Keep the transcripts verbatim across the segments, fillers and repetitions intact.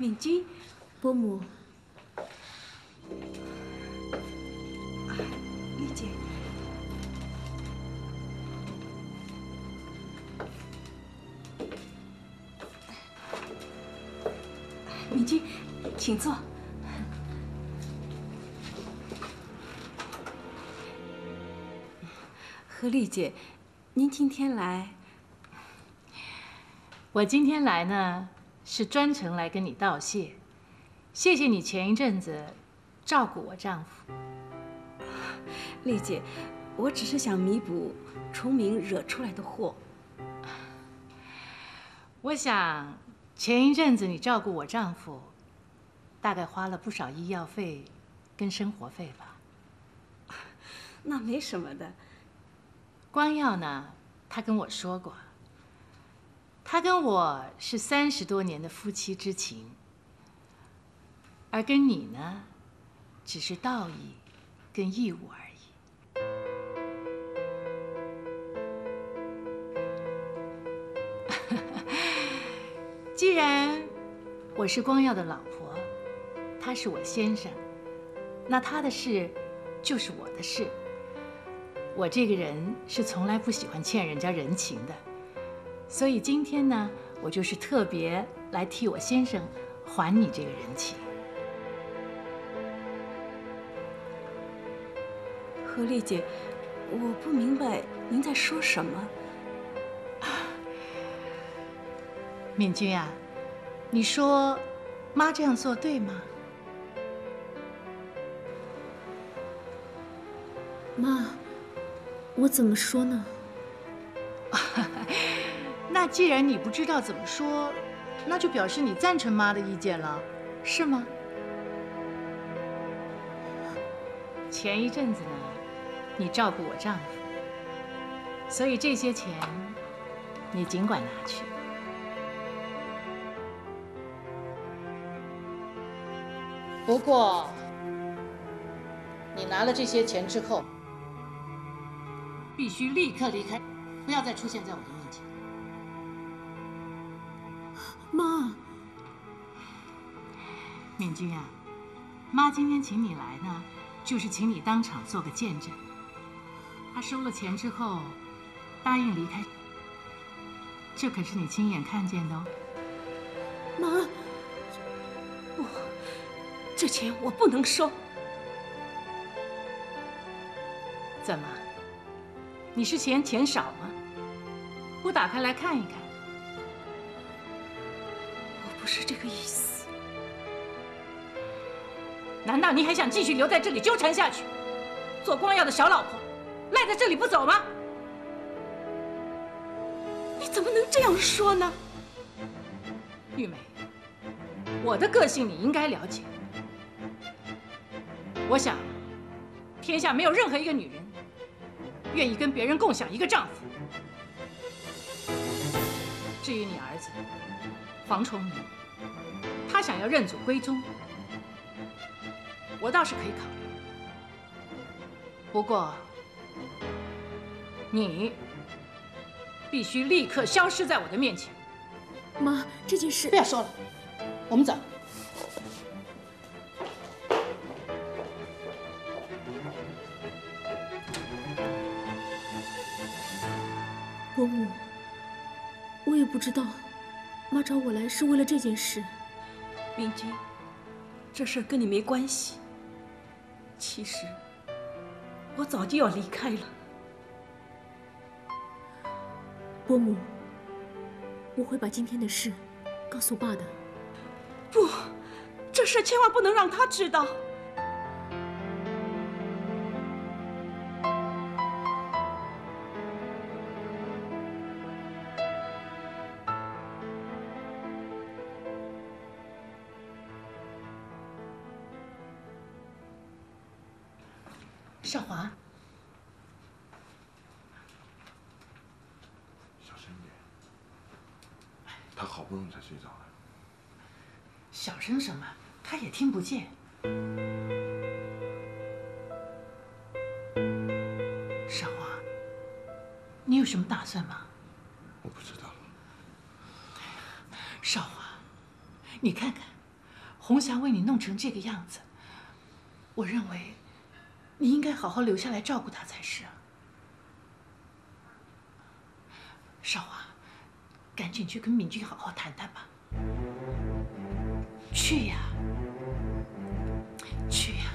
敏君， 伯母， 啊，丽姐，敏君，请坐。何丽姐，您今天来？ 我今天来呢，是专程来跟你道谢，谢谢你前一阵子照顾我丈夫。 丽姐，我只是想弥补崇明惹出来的祸。 我想前一阵子你照顾我丈夫，大概花了不少医药费跟生活费吧？ 那没什么的。 光耀呢，他跟我说过，他跟我是三十多年的夫妻之情，而跟你呢，只是道义跟义务而已。既然我是光耀的老婆，他是我先生，那他的事就是我的事。我这个人是从来不喜欢欠人家人情的，所以今天呢，我就是特别来替我先生还你这个人情。 何丽姐，我不明白您在说什么。 敏君啊，你说妈这样做对吗？ 妈。我怎么说呢？ 那既然你不知道怎么说，那就表示你赞成妈的意见了，是吗？前一阵子呢，你照顾我丈夫，所以这些钱你尽管拿去。不过，你拿了这些钱之后，必须立刻离开，不要再出现在我的面前。 妈， 敏君啊，妈今天请你来呢，就是请你当场做个见证。她收了钱之后，答应离开，这可是你亲眼看见的哦。 妈， 不，这钱我不能收。 怎么？你是嫌钱少吗？不打开来看一看。 我不是这个意思。 难道你还想继续留在这里纠缠下去，做光耀的小老婆，赖在这里不走吗？ 你怎么能这样说呢？ 玉梅，我的个性你应该了解。我想，天下没有任何一个女人愿意跟别人共享一个丈夫。至于你儿子黄崇明，他想要认祖归宗，我倒是可以考虑。不过，你必须立刻消失在我的面前。 妈，这件事不要说了，我们走。 伯母，我也不知道，妈找我来是为了这件事。 敏君，这事跟你没关系。其实，我早就要离开了。 伯母，我会把今天的事告诉爸的。 不，这事千万不能让他知道。 少华， 小声点，他好不容易才睡着的。 小声什么？他也听不见。少华，你有什么打算吗？ 我不知道。 少华，你看看， 红霞为你弄成这个样子，我认为你应该好好留下来照顾她才是啊。少华，赶紧去跟敏君好好谈谈吧。去呀，去呀。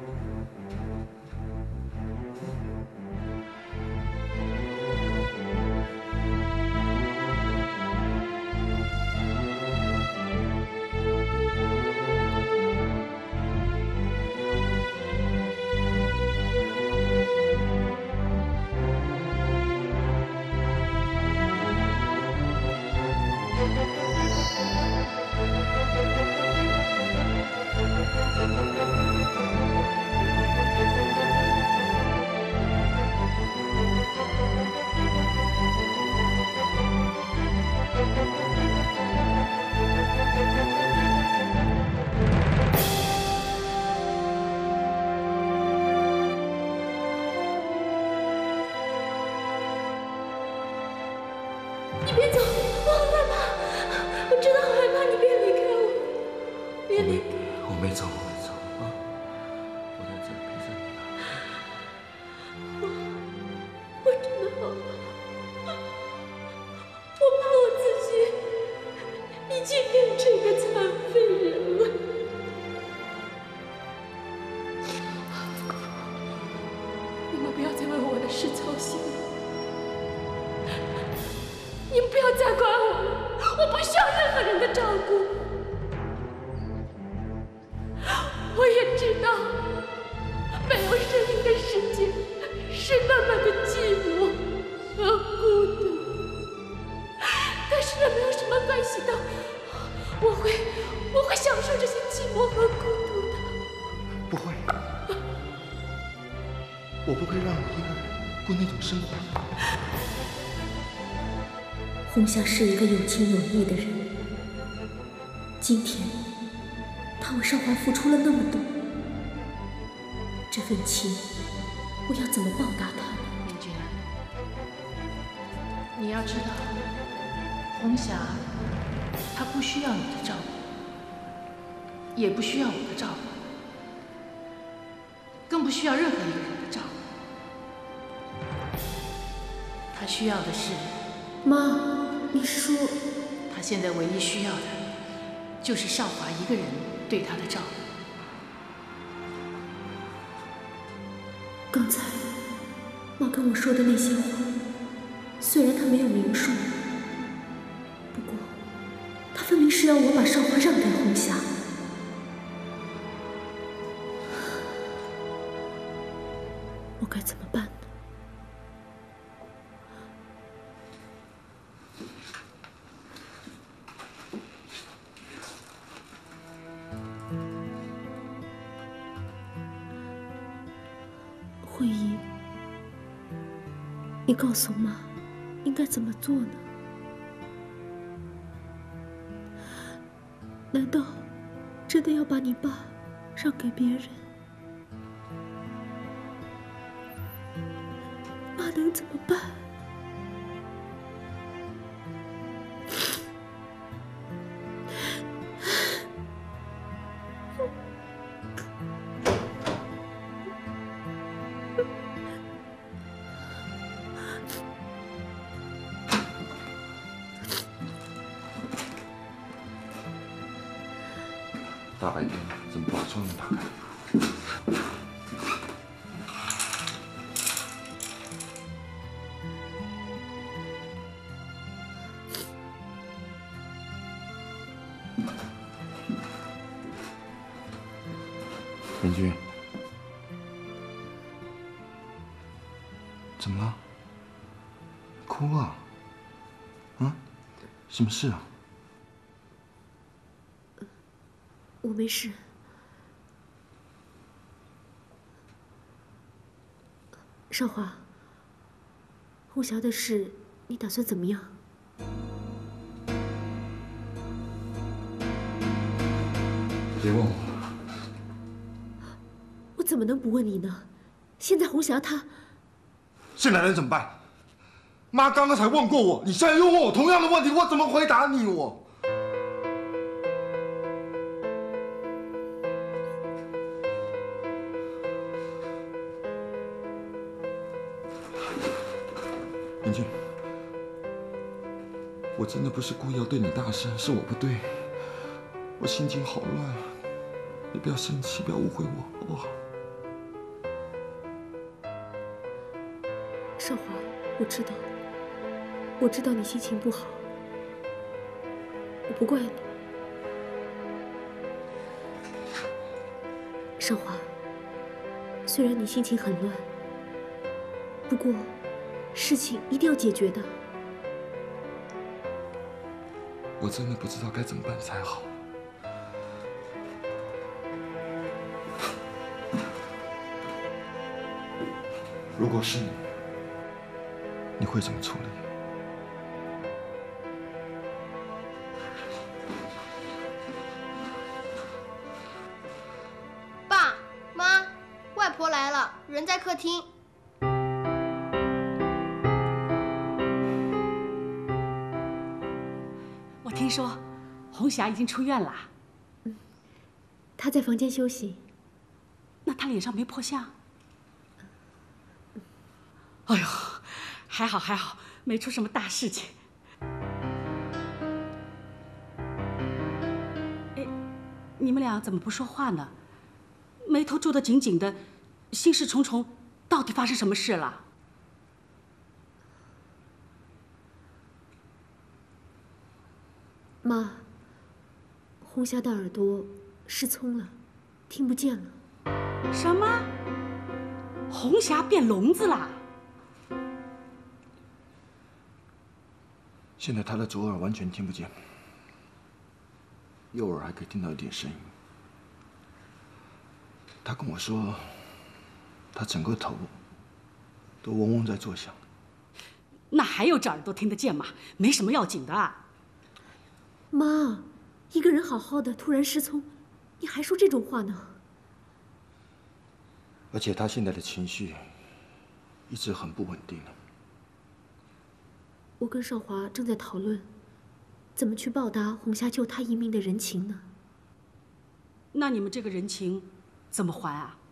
你别走，我好害怕，我真的好害怕，你别离开我，别离开我。 我没走，我没走啊，我在这陪着你呢。 我我真的好怕，我怕我自己已经变成一个残废人了。你们不要再为我的事操心了。 你们不要再管我了，我不需要任何人的照顾。我也知道，没有声音的世界是那么的寂寞和孤独。但是那没有什么关系的，我会，我会享受这些寂寞和孤独的。 不会，我不会让你一个人过那种生活的。 红霞是一个有情有义的人，今天她为少华付出了那么多，这份情我要怎么报答她？ 敏君，你要知道，红霞她不需要你的照顾，也不需要我的照顾，更不需要任何一个人的照顾，她需要的是。 妈，你说， 他现在唯一需要的，就是少华一个人对他的照顾。 刚才妈跟我说的那些话，虽然她没有明说，不过她分明是要我把少华让给红霞。我该怎么办呢？ 慧仪，你告诉妈，应该怎么做呢？难道真的要把你爸让给别人？妈能怎么办？ 大白天怎么把窗帘打开？敏君，怎么了？哭啊？啊？什么事啊？ 我没事。少华，红霞的事，你打算怎么样？ 别问我。 我怎么能不问你呢？现在红霞她…… 现在能怎么办？妈刚刚才问过我，你现在又问我同样的问题，我怎么回答你？我。 我真的不是故意要对你大声，是我不对，我心情好乱，你不要生气，不要误会我，好不好？ 少华，我知道，我知道你心情不好，我不怪你。少华，虽然你心情很乱，不过事情一定要解决的。 我真的不知道该怎么办才好。如果是你，你会怎么处理？ 爸妈，外婆来了，人在客厅。 我听说红霞已经出院了。 嗯，她在房间休息。 那她脸上没破相？哎呦，还好还好，没出什么大事情。哎，你们俩怎么不说话呢？眉头皱得紧紧的，心事重重，到底发生什么事了？ 妈，红霞的耳朵失聪了，听不见了。 什么？红霞变聋子啦？ 现在他的左耳完全听不见，右耳还可以听到一点声音。他跟我说，他整个头都嗡嗡在作响。 那还有这耳朵听得见吗？没什么要紧的啊。 妈，一个人好好的突然失聪，你还说这种话呢？ 而且他现在的情绪一直很不稳定。 我跟少华正在讨论，怎么去报答红霞救他一命的人情呢？ 那你们这个人情怎么还啊？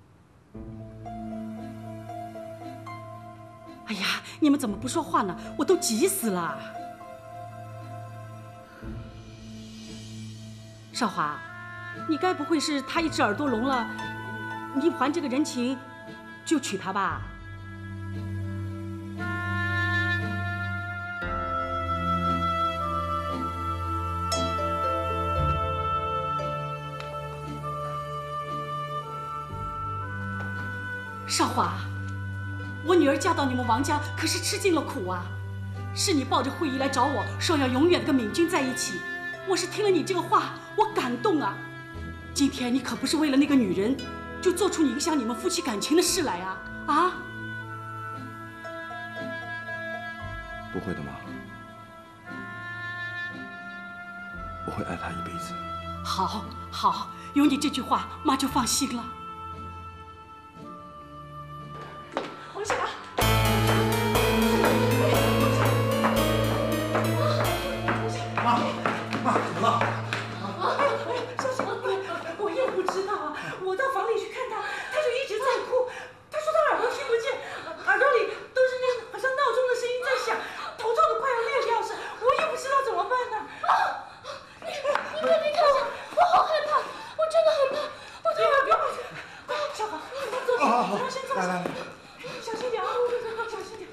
哎呀，你们怎么不说话呢？我都急死了。少华，你该不会是他一只耳朵聋了，你还这个人情就娶她吧？少华，我女儿嫁到你们王家，可是吃尽了苦啊！是你抱着慧仪来找我，说要永远跟敏君在一起。我是听了你这个话，我感动啊！今天你可不是为了那个女人，就做出影响你们夫妻感情的事来啊！啊！ 不会的，妈，我会爱她一辈子。 好，好，有你这句话，妈就放心了。红霞， 妈，妈，怎么了？ 小心，我也不知道啊。我到房里去看他，他就一直在哭。他说他耳朵听不见，耳朵里都是那好像闹钟的声音在响，头痛的快要裂掉似的。我也不知道怎么办呢。啊！ 你你快别看我，我好害怕，我真的很怕，我的耳朵。 快，小华，坐下，咱们先坐下。来来来，小心点啊，小心点。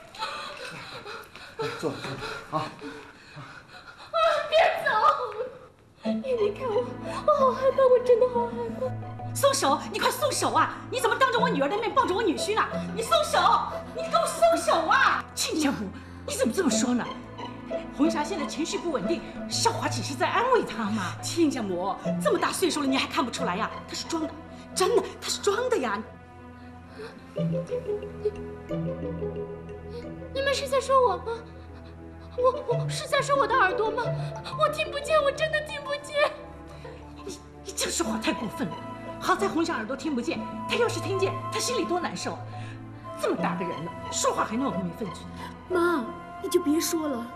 坐坐啊。 别走！你离开我，我好害怕，我真的好害怕。 松手！你快松手啊！你怎么当着我女儿的面抱着我女婿呢？你松手！你给我松手啊！ 亲家母，你怎么这么说呢？红霞现在情绪不稳定，少华只是在安慰她嘛。 亲家母，这么大岁数了，你还看不出来呀？她是装的，真的，她是装的呀。 你们是在说我吗？我我是在说我的耳朵吗？我听不见，我真的听不见。 你你这说话太过分了。好在红霞耳朵听不见，她要是听见，她心里多难受。这么大个人了，说话还那么没分寸。 妈，你就别说了。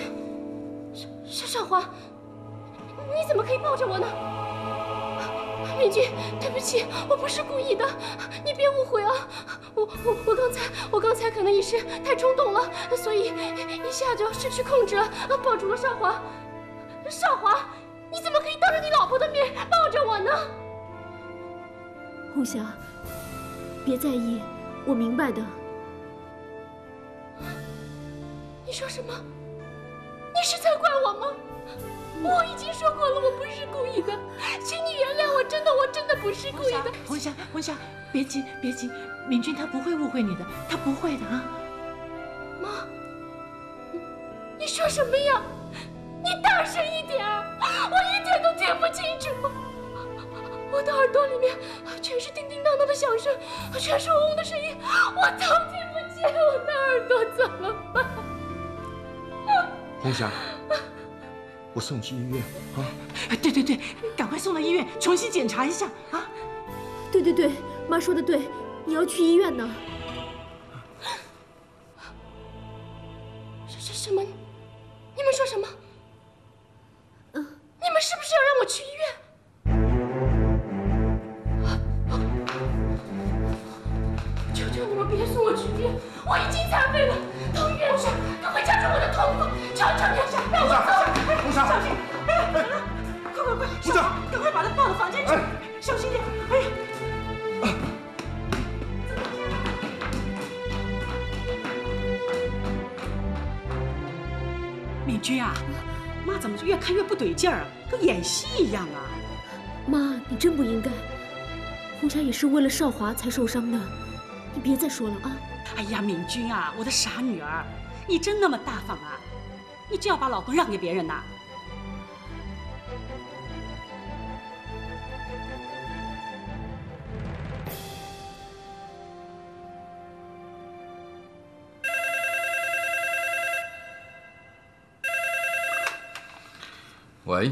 少少华，你怎么可以抱着我呢？ 敏君，对不起，我不是故意的，你别误会啊！我我我刚才我刚才可能一时太冲动了，所以一下就失去控制了，抱住了少华。少华，你怎么可以当着你老婆的面抱着我呢？ 红霞，别在意，我明白的。 你说什么？你是在怪我吗？我已经说过了，我不是故意的，请你原谅我，真的，我真的不是故意的。 红霞，红霞，别急，别急，敏君他不会误会你的，他不会的啊。 妈，你你说什么呀？你大声一点儿，我一点都听不清楚。我的耳朵里面全是叮叮当当的响声，全是嗡嗡的声音，我都听不见，我的耳朵怎么办？ 红霞。我送你去医院啊！ 对对对，赶快送到医院重新检查一下啊！ 对对对，妈说的对，你要去医院呢。 什什什么？你们说什么？嗯，你们是不是要让我去医院？求求你们别送我去医院，我已经残废了，到医院去，赶快加重我的痛苦，求求你，让我走！ 红霞， 小心！哎，快快快，小华，赶快把他抱到房间去，小心点！哎呀！敏君啊，妈怎么越看越不对劲儿，跟演戏一样啊！ 妈，你真不应该，红霞也是为了少华才受伤的，你别再说了啊！ 哎呀，敏君啊，我的傻女儿，你真那么大方啊？你就要把老公让给别人呐？ 喂？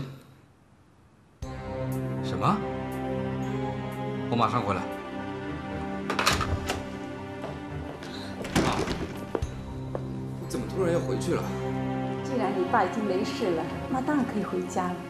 什么？我马上回来。妈，你怎么突然要回去了？ 既然你爸已经没事了，那当然可以回家了。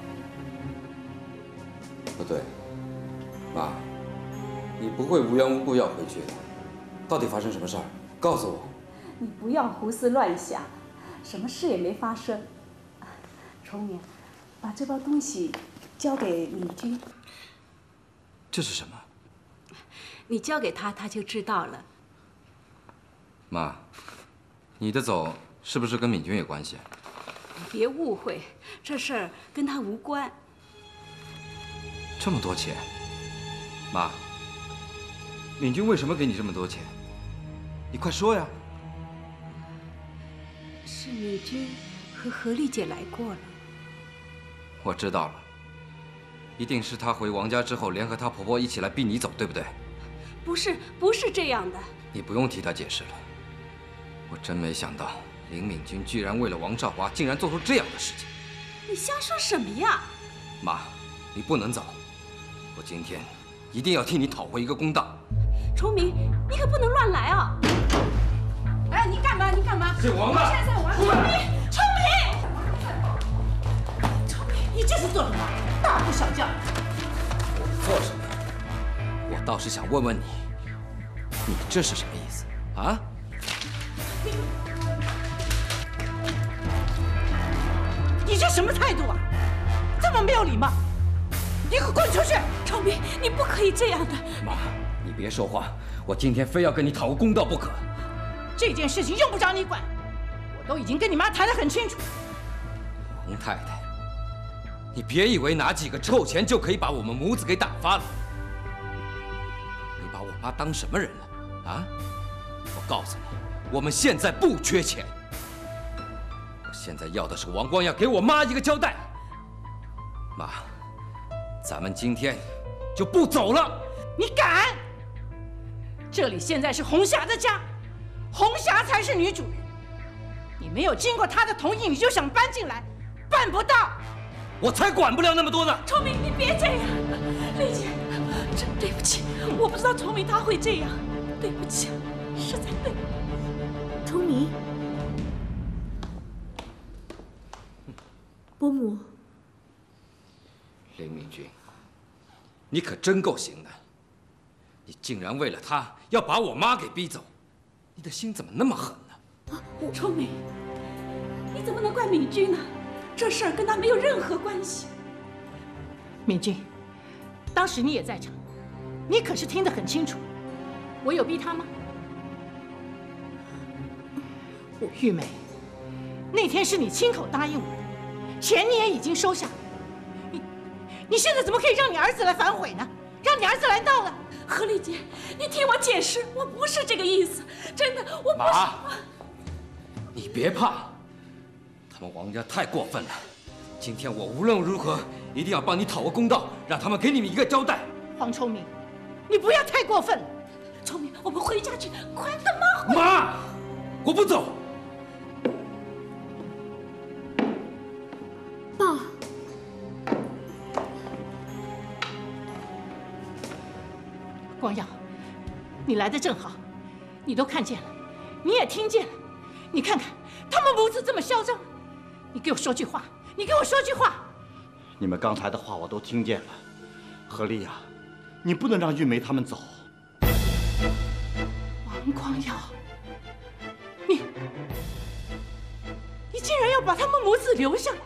不对，妈，你不会无缘无故要回去的。到底发生什么事儿？告诉我。 你不要胡思乱想，什么事也没发生。崇明，把这包东西交给敏君。 这是什么？ 你交给他，他就知道了。 妈，你的走是不是跟敏君有关系？ 别误会，这事儿跟他无关。 这么多钱，妈，敏君为什么给你这么多钱？你快说呀！ 是敏君和何丽姐来过了。 我知道了，一定是她回王家之后，联合她婆婆一起来逼你走，对不对？ 不是，不是这样的。 你不用替她解释了。我真没想到，林敏君居然为了王少华，竟然做出这样的事情。 你瞎说什么呀？ 妈，你不能走，我今天一定要替你讨回一个公道。 崇明，你可不能乱来啊！哎，你干嘛？你干嘛？ 姓王的， 现在在玩。崇明，崇明，崇明，你这是做什么？大呼小叫！ 我做什么？我倒是想问问你，你这是什么意思啊？ 你你这什么态度啊？这么没有礼貌！你给我滚出去！崇明，你不可以这样的。 妈，你别说话，我今天非要跟你讨个公道不可。 这件事情用不着你管，我都已经跟你妈谈得很清楚。 洪太太，你别以为拿几个臭钱就可以把我们母子给打发了。你把我妈当什么人了啊？我告诉你，我们现在不缺钱，我现在要的是王光耀给我妈一个交代。妈，咱们今天就不走了。 你敢？这里现在是红霞的家，红霞才是女主人。你没有经过她的同意，你就想搬进来，办不到。 我才管不了那么多呢。 崇明，你别这样，丽姐，真对不起，我不知道崇明他会这样，对不起，实在对不起。 崇明，伯母， 林敏君， 你可真够行的！你竟然为了他要把我妈给逼走，你的心怎么那么狠呢？ 崇明，你怎么能怪敏君呢？这事儿跟他没有任何关系。 敏君，当时你也在场，你可是听得很清楚。我有逼他吗？玉梅，那天是你亲口答应我的，钱你也已经收下了。你，你现在怎么可以让你儿子来反悔呢？让你儿子来闹了？ 何丽姐，你听我解释，我不是这个意思，真的，我不是。 妈，你别怕，他们王家太过分了。今天我无论如何一定要帮你讨个公道，让他们给你们一个交代。 黄崇明，你不要太过分了。 崇明，我们回家去，快跟妈回。 妈，我不走。 爸， 光耀，你来的正好，你都看见了，你也听见了，你看看他们母子这么嚣张，你给我说句话，你给我说句话。 你们刚才的话我都听见了，何丽呀，你不能让玉梅他们走。 王光耀，你你竟然要把他们母子留下来！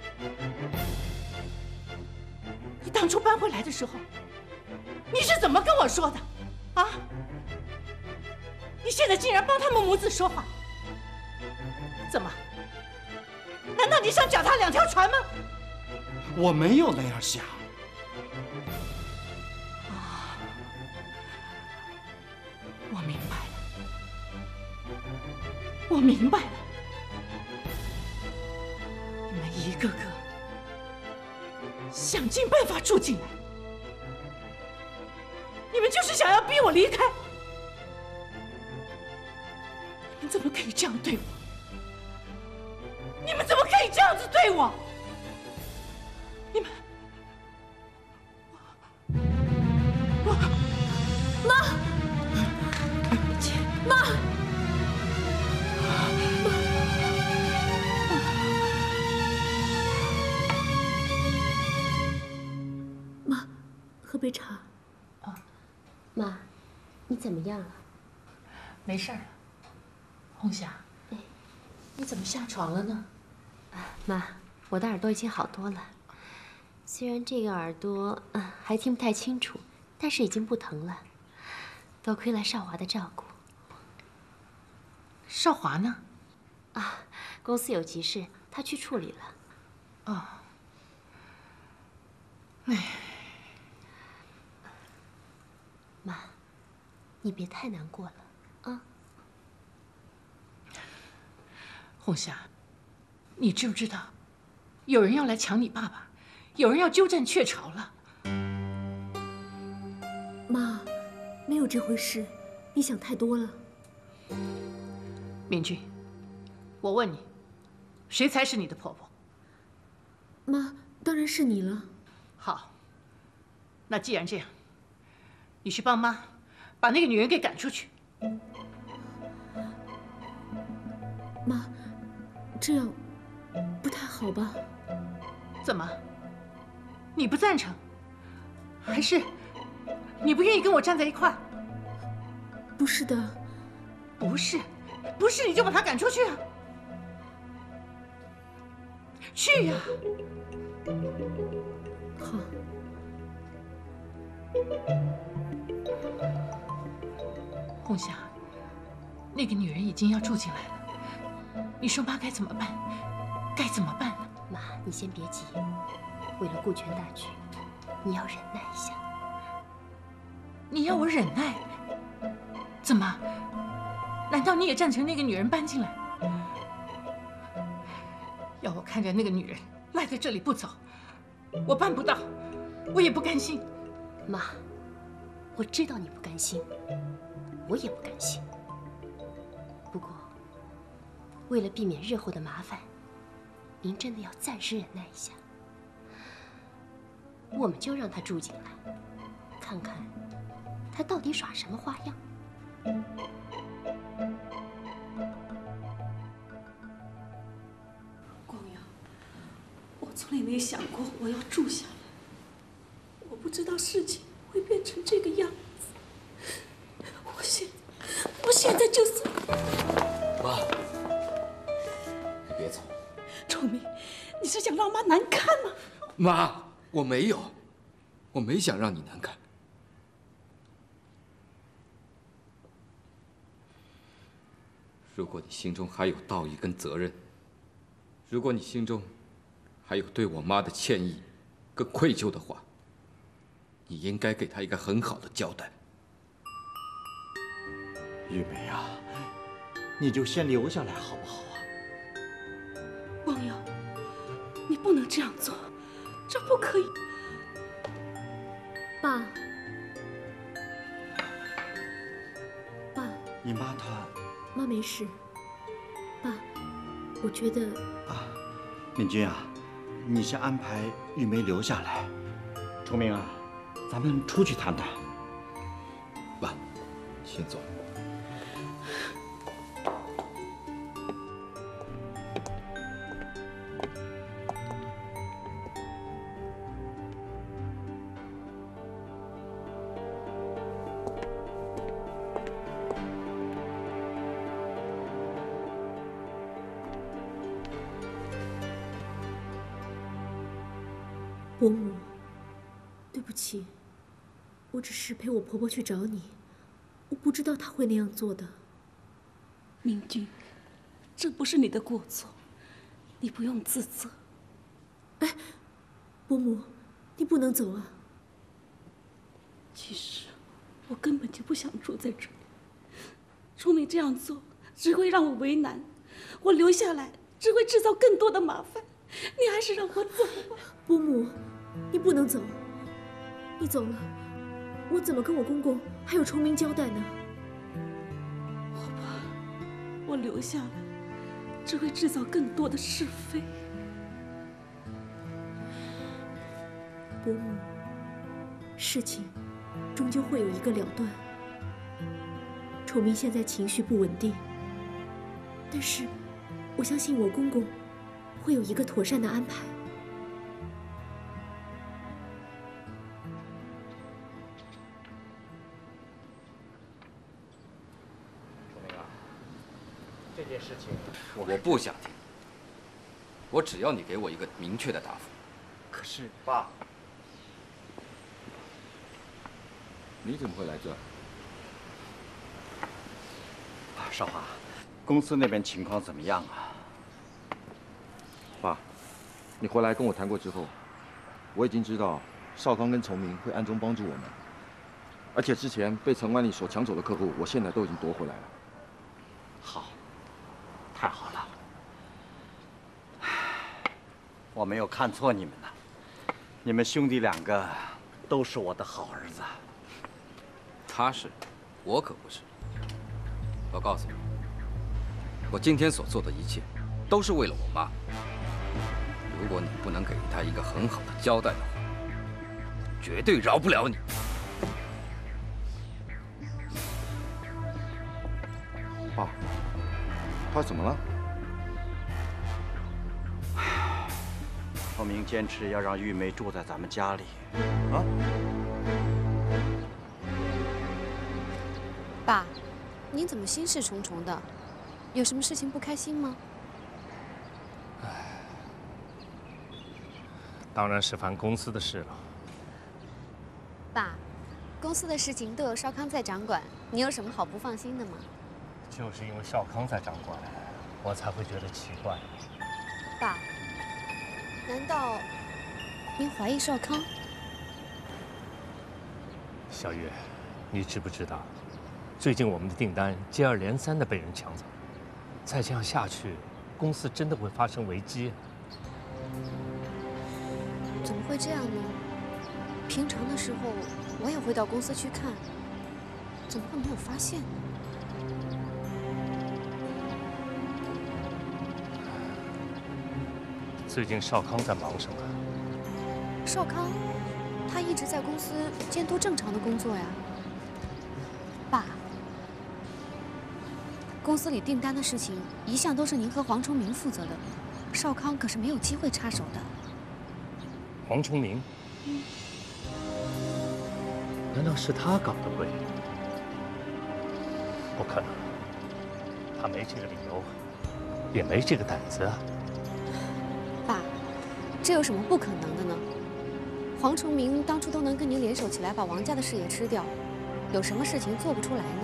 你当初搬回来的时候，你是怎么跟我说的？啊？你现在竟然帮他们母子说话，怎么？难道你想脚踏两条船吗？ 我没有那样想。 啊，我明白了，我明白了，你们一个个想尽办法住进来，你们就是想要逼我离开。你们怎么可以这样对我？你们怎么可以这样子对我？你们，我，我， 妈，姐，妈，妈，喝杯茶。 哦，妈，你怎么样了？ 没事了。红霞，哎，你怎么下床了呢？ 妈，我的耳朵已经好多了。虽然这个耳朵嗯还听不太清楚，但是已经不疼了。多亏了少华的照顾。 少华呢？ 啊，公司有急事，他去处理了。 哦。哎， 妈，你别太难过了啊。 红霞，你知不知道，有人要来抢你爸爸？有人要鸠占鹊巢了。 妈，没有这回事，你想太多了。 敏君，我问你，谁才是你的婆婆？ 妈，当然是你了。 好，那既然这样，你去帮妈把那个女人给赶出去。 妈，这样不太好吧？ 怎么？你不赞成，还是你不愿意跟我站在一块儿？ 不是的， 不是，不是你就把他赶出去啊！去呀！ 好。 红霞，那个女人已经要住进来了，你说妈该怎么办？该怎么办呢？ 妈，你先别急。为了顾全大局，你要忍耐一下。 你要我忍耐？怎么？难道你也赞成那个女人搬进来？要我看着那个女人赖在这里不走，我办不到，我也不甘心。 妈，我知道你不甘心，我也不甘心。不过，为了避免日后的麻烦，您真的要暂时忍耐一下。我们就让他住进来，看看他到底耍什么花样。 光耀，我从来没有想过我要住下来。我不知知道事情会变成这个样子。我现，我现在就算…… 妈，你别走。 崇明，你是想让妈难看吗？ 妈，我没有，我没想让你难看。如果你心中还有道义跟责任，如果你心中还有对我妈的歉意跟愧疚的话，你应该给她一个很好的交代。 玉梅啊，你就先留下来好不好啊？ 光耀，你不能这样做，这不可以。 爸，爸， 你妈她…… 妈没事。爸，我觉得…… 啊，敏君啊，你先安排玉梅留下来。崇明啊，咱们出去谈谈。 爸，先走。 伯母，对不起，我只是陪我婆婆去找你，我不知道她会那样做的。 明君，这不是你的过错，你不用自责。 哎，伯母，你不能走啊！ 其实我根本就不想住在这里，崇明这样做只会让我为难，我留下来只会制造更多的麻烦。你还是让我走吧。 伯母，你不能走，你走了，我怎么跟我公公还有崇明交代呢？ 我怕我留下来只会制造更多的是非。 伯母，事情终究会有一个了断。崇明现在情绪不稳定，但是我相信我公公会有一个妥善的安排。 崇明啊，这件事情我不想听，我只要你给我一个明确的答复。 可是，爸， 你怎么会来这儿？ 啊，少华，公司那边情况怎么样啊？ 爸，你回来跟我谈过之后，我已经知道少康跟崇明会暗中帮助我们，而且之前被陈万里所抢走的客户，我现在都已经夺回来了。 好，太好了，我没有看错你们呢，你们兄弟两个都是我的好儿子。 他是，我可不是。我告诉你，我今天所做的一切，都是为了我妈。如果你不能给她一个很好的交代的话，绝对饶不了你。 爸，他怎么了？ 崇明坚持要让玉梅住在咱们家里，啊？ 爸，您怎么心事重重的？有什么事情不开心吗？ 当然是烦公司的事了。 爸，公司的事情都有少康在掌管，你有什么好不放心的吗？ 就是因为少康在掌管，我才会觉得奇怪。 爸，难道您怀疑少康？ 小月，你知不知道，最近我们的订单接二连三的被人抢走，再这样下去，公司真的会发生危机。 怎么会这样呢？平常的时候我也会到公司去看，怎么会没有发现呢？ 最近少康在忙什么？ 少康，他一直在公司监督正常的工作呀。爸，公司里订单的事情一向都是您和黄崇明负责的，少康可是没有机会插手的。 黄崇明， 嗯， 难道是他搞的鬼？不可能，他没这个理由，也没这个胆子啊！ 爸，这有什么不可能的呢？黄崇明当初都能跟您联手起来把王家的事业吃掉，有什么事情做不出来呢？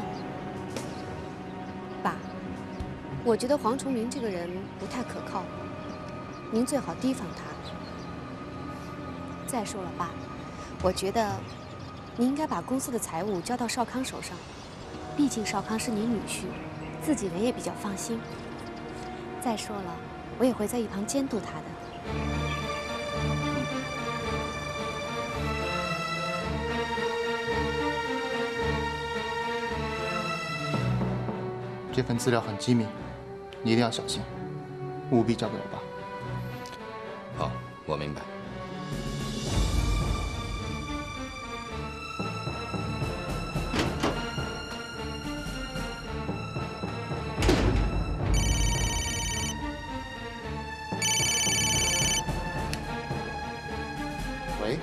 爸，我觉得黄崇明这个人不太可靠，您最好提防他。再说了，爸，我觉得您应该把公司的财务交到少康手上，毕竟少康是您女婿，自己人也比较放心。再说了，我也会在一旁监督他的。 这份资料很机密，你一定要小心，务必交给我爸。 好，我明白。 喂，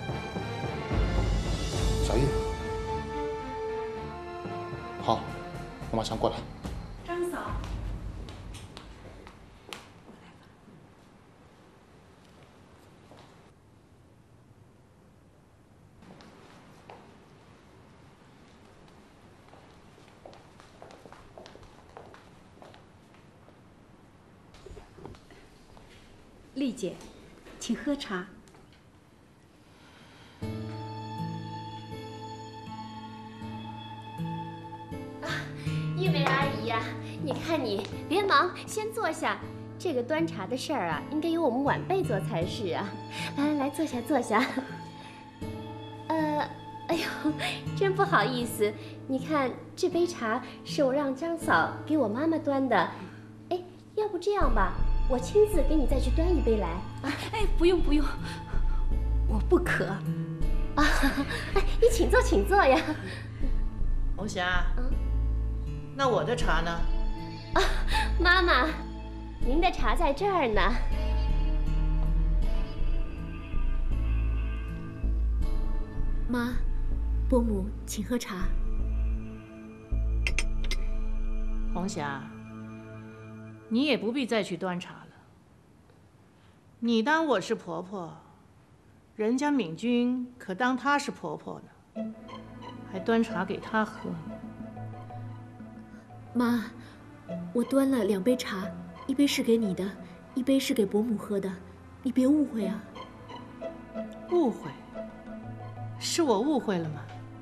小叶。好，我马上过来。 张嫂， 丽姐，请喝茶。 玉梅阿姨呀、啊，你看你，别忙，先坐下。这个端茶的事儿啊，应该由我们晚辈做才是啊。来来来，坐下坐下。呃，哎呦，真不好意思，你看这杯茶是我让张嫂给我妈妈端的。哎，要不这样吧，我亲自给你再去端一杯来啊。 哎，不用不用，我不渴。 啊，哎，你请坐请坐呀。 红霞，嗯。那我的茶呢？ 啊，妈妈，您的茶在这儿呢。 妈，伯母，请喝茶。 红霞，你也不必再去端茶了。你当我是婆婆，人家敏君可当她是婆婆呢，还端茶给她喝。 妈，我端了两杯茶，一杯是给你的，一杯是给伯母喝的，你别误会啊。 误会？是我误会了吗？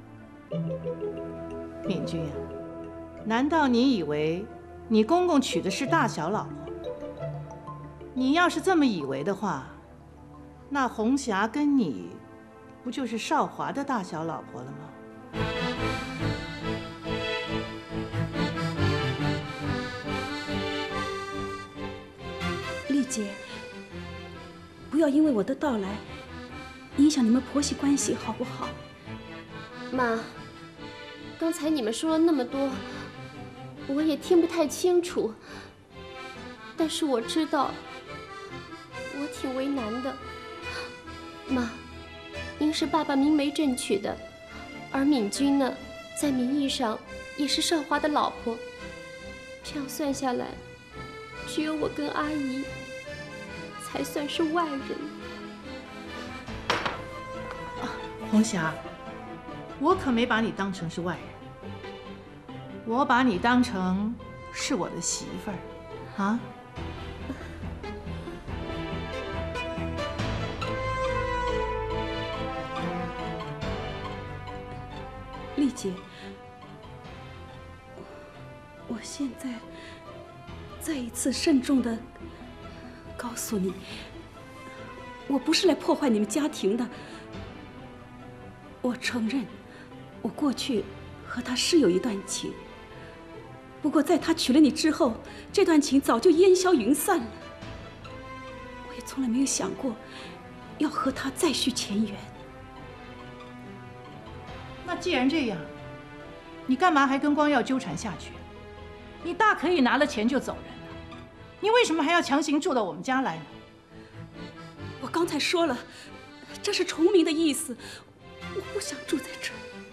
敏君呀、啊，难道你以为你公公娶的是大小老婆？你要是这么以为的话，那红霞跟你不就是少华的大小老婆了吗？ 丽姐，不要因为我的到来影响你们婆媳关系，好不好？ 妈，刚才你们说了那么多，我也听不太清楚。但是我知道，我挺为难的。妈，您是爸爸明媒正娶的，而敏君呢，在名义上也是少华的老婆。这样算下来，只有我跟阿姨才算是外人。 啊，红霞，我可没把你当成是外人，我把你当成是我的媳妇儿，啊。 丽姐，我现在再一次慎重地告诉你，我不是来破坏你们家庭的。我承认，我过去和他是有一段情，不过在他娶了你之后，这段情早就烟消云散了。我也从来没有想过要和他再续前缘。 那既然这样，你干嘛还跟光耀纠缠下去？你大可以拿了钱就走人了，你为什么还要强行住到我们家来呢？ 我刚才说了，这是崇明的意思，我不想住在这儿。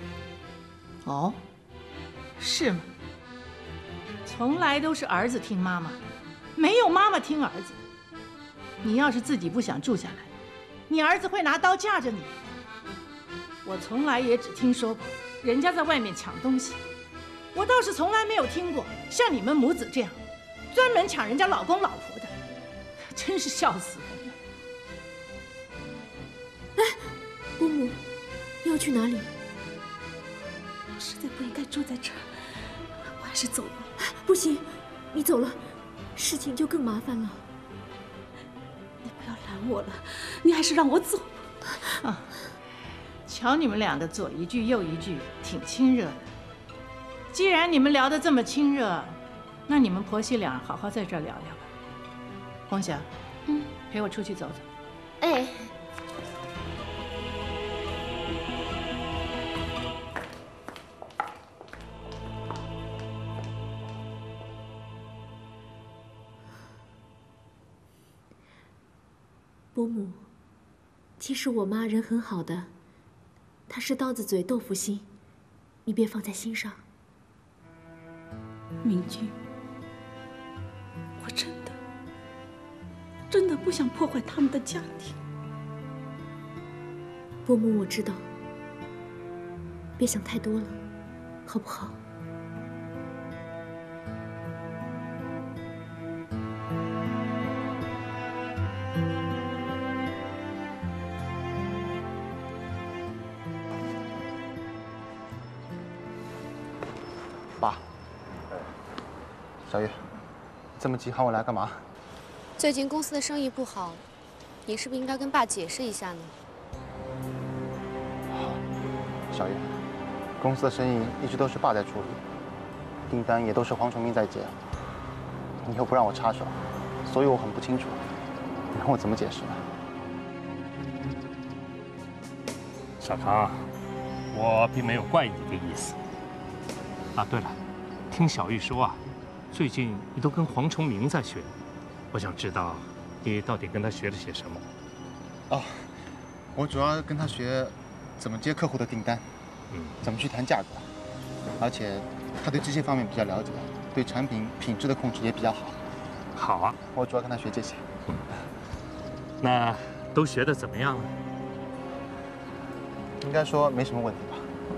哦，是吗？从来都是儿子听妈妈，没有妈妈听儿子。你要是自己不想住下来，你儿子会拿刀架着你。我从来也只听说过人家在外面抢东西，我倒是从来没有听过像你们母子这样专门抢人家老公老婆的，真是笑死人了。 哎，伯母，你要去哪里？ 我实在不应该住在这儿，我还是走吧。 不行，你走了，事情就更麻烦了。 你不要拦我了，你还是让我走吧。 啊，瞧你们两个左一句右一句，挺亲热的。既然你们聊得这么亲热，那你们婆媳俩好好在这儿聊聊吧。光霞，嗯，陪我出去走走。 哎。 伯母，其实我妈人很好的，她是刀子嘴豆腐心，你别放在心上。 明君，我真的真的不想破坏他们的家庭。 伯母，我知道，别想太多了，好不好？ 爸，小月，这么急喊我来干嘛？ 最近公司的生意不好，你是不是应该跟爸解释一下呢？ 好，小月，公司的生意一直都是爸在处理，订单也都是黄崇明在接，你又不让我插手，所以我很不清楚，你让我怎么解释呢？ 小康，我并没有怪你的意思。啊，对了，听小玉说啊，最近你都跟黄崇明在学，我想知道你到底跟他学了些什么。 哦，我主要跟他学怎么接客户的订单，嗯，怎么去谈价格，而且他对这些方面比较了解，对产品品质的控制也比较好。 好啊， 我主要跟他学这些。 嗯，那都学得怎么样了？ 应该说没什么问题吧。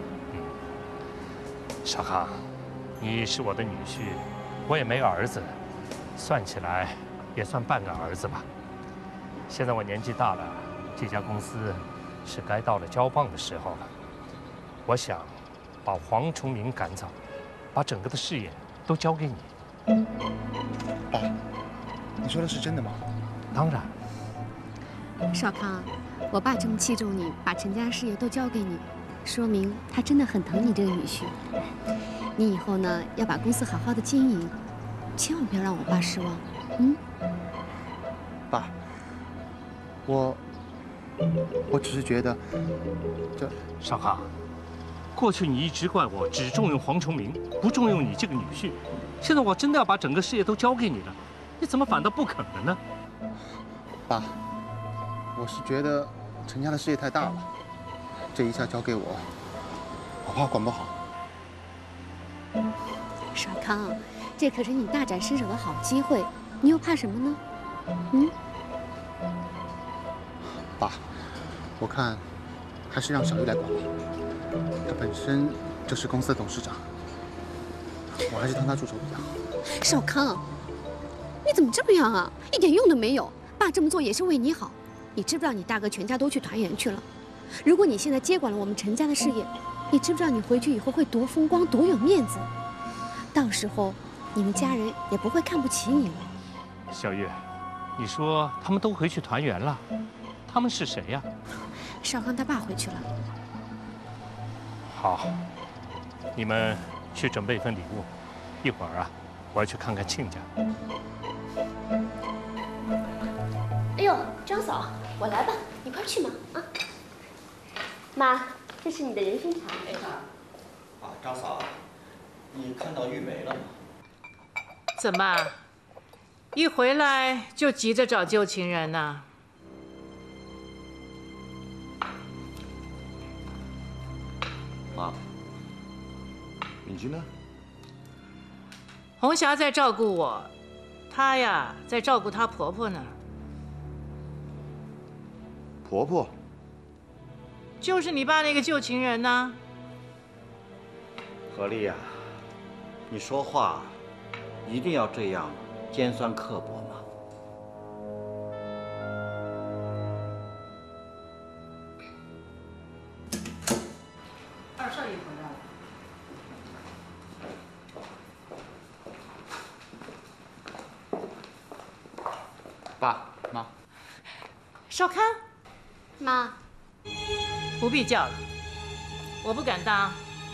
小康，你是我的女婿，我也没有儿子，算起来也算半个儿子吧。现在我年纪大了，这家公司是该到了交棒的时候了。我想把黄崇明赶走，把整个的事业都交给你。 爸，你说的是真的吗？ 当然。 少康，我爸这么器重你，把陈家事业都交给你，说明他真的很疼你这个女婿。你以后呢，要把公司好好的经营，千万不要让我爸失望。嗯， 爸，我我只是觉得，这少康，过去你一直怪我只重用黄崇明，不重用你这个女婿，现在我真的要把整个事业都交给你了，你怎么反倒不肯了呢？ 爸，我是觉得陈家的事业太大了，这一下交给我，我怕管不好。 少康，这可是你大展身手的好机会，你又怕什么呢？嗯， 爸，我看还是让小玉来管吧，她本身就是公司的董事长，我还是当她助手比较好。 少康，你怎么这么样啊？一点用都没有。爸这么做也是为你好，你知不知道你大哥全家都去团圆去了？如果你现在接管了我们陈家的事业，你知不知道你回去以后会多风光、多有面子？到时候你们家人也不会看不起你了。 小月，你说他们都回去团圆了，他们是谁呀？ 少康他爸回去了。 好，你们去准备一份礼物，一会儿啊，我要去看看亲家。 哎呦，张嫂，我来吧，你快去嘛啊！妈，这是你的人参茶。哎， 啊，张嫂，你看到玉梅了吗？ 怎么，一回来就急着找旧情人呢？ 妈， 君呢？ 红霞在照顾我，她呀在照顾她婆婆呢。 婆婆？ 就是你爸那个旧情人呢。 何丽呀，你说话一定要这样尖酸刻薄吗？ 二少爷回来了。 爸妈， 少康， 妈， 不必叫了，我不敢当。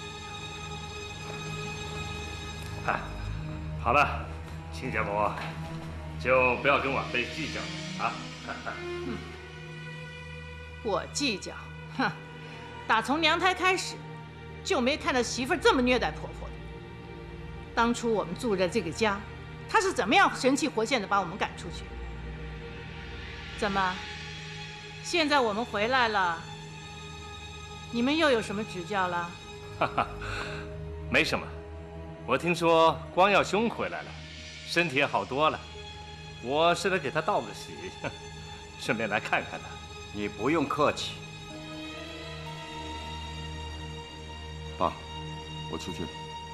哎，好了，亲家母，就不要跟晚辈计较了啊。 嗯，我计较，哼，打从娘胎开始，就没看到媳妇儿这么虐待婆婆的。当初我们住在这个家，她是怎么样神气活现的把我们赶出去？怎么？现在我们回来了，你们又有什么指教了？ 哈哈，没什么。我听说光耀兄回来了，身体也好多了。我是来给他道个喜，顺便来看看他。 你不用客气。 爸，我出去了。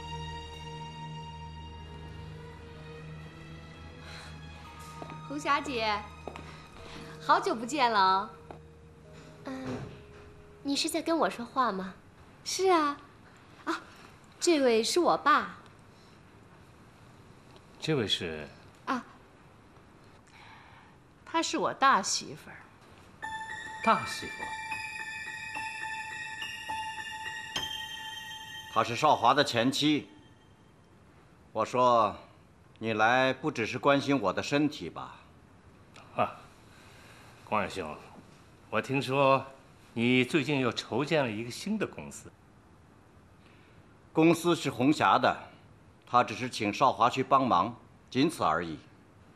红霞姐，好久不见了。 嗯，你是在跟我说话吗？ 是啊，啊，这位是我爸。 这位是啊， 她是我大媳妇儿。 大媳妇。 她是少华的前妻。我说，你来不只是关心我的身体吧？ 啊，光耀兄，我听说你最近又筹建了一个新的公司。 公司是红霞的，她只是请少华去帮忙，仅此而已。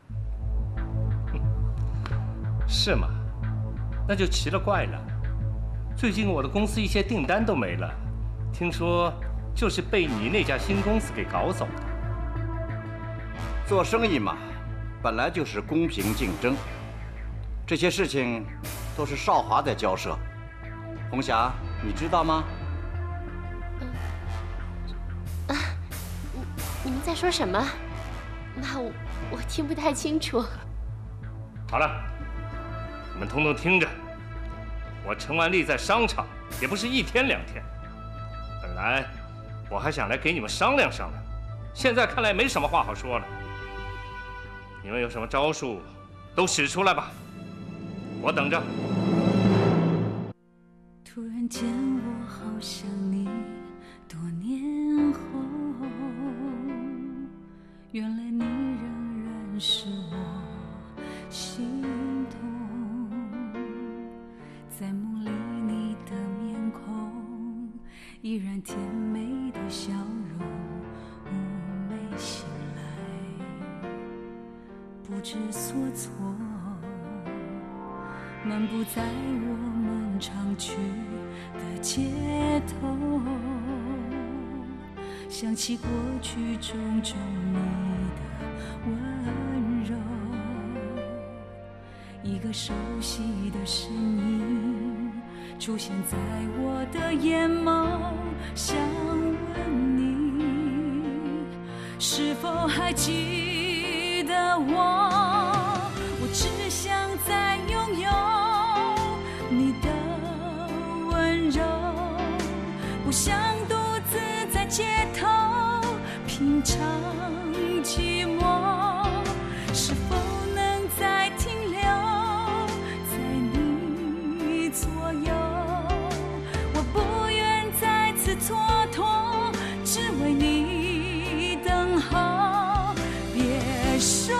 是吗？那就奇了怪了。最近我的公司一些订单都没了，听说就是被你那家新公司给搞走的。 做生意嘛，本来就是公平竞争，这些事情都是少华在交涉。红霞，你知道吗？ 啊，你你们在说什么？妈，我我听不太清楚。 好了，你们通通听着。我陈万利在商场也不是一天两天，本来我还想来给你们商量商量，现在看来没什么话好说了。你们有什么招数，都使出来吧，我等着。 突然间，我好想你，多年后，原来你仍然是我心痛。在梦里，你的面孔依然甜美的笑容，妩媚醒来，不知所措，漫步在我们常去的街头，想起过去种种你的温柔，一个熟悉的身影出现在我的眼眸，想问你是否还记得我？我只想再拥有你的温柔，不想独自在街头品尝寂寞，是否能再停留在你左右？我不愿再次蹉跎，只为你等候。别说